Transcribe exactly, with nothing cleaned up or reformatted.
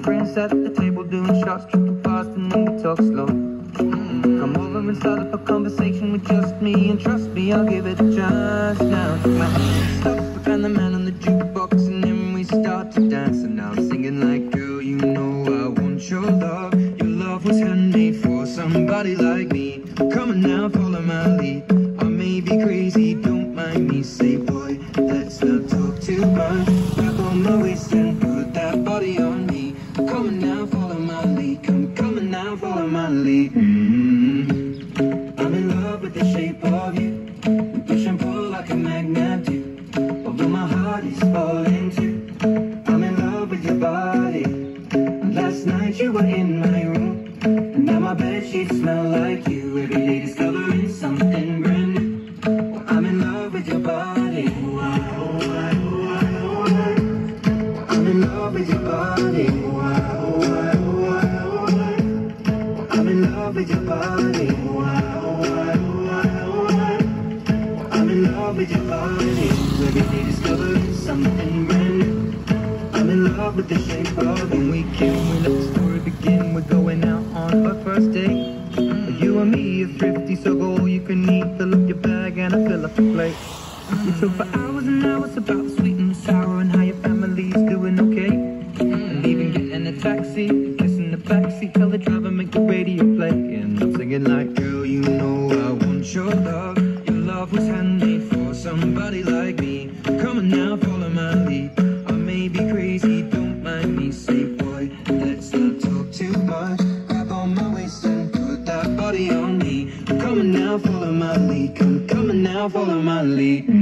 friends sat at the table doing shots, tripping fast, and then we talk slow. Mm-hmm. Come over and start up a conversation with just me, and trust me, I'll give it a chance. Now take my hand, stop, and the man on the jukebox, and then we start to dance. And now I'm singing like, girl, you know I want your love. Your love was handmade for somebody like me. Come on now, follow my lead. I may be crazy, don't mind me. Say, boy, let's not talk too much. Grab on my waist and put that body on me. Come on now, follow my lead. Come, come on now, follow my lead. Mm-hmm. I'm in love with the shape of you. We push and pull like a magnet do. Although my heart is falling too. I'm in love with your body. Last night you were in my room, and now my bedsheets smell like you. Every day discovering something brand new. Well, I'm in love with your body. I'm in love with your body. I'm in love with your body. I'm in love with your body. Every day discovering something brand new. I'm in love with the shape of when we came, we let the story begin. We're going out on our first date. You and me are thrifty, so go all you can eat. Fill up your bag and I fill up the plate. We talk for hours and hours about the sweet and the sour and how your family's doing okay. And even getting a taxi, kissing the backseat, tell the driver make the radio play. And I'm singing like, girl, you know I want your love. Your love was handmade for somebody like me. Come on now, follow my lead. I may be crazy, don't mind me. Say, boy, let's not talk too much. Grab on my waist and put that body on me. Come on now, follow my lead. Come, come on now, follow my lead.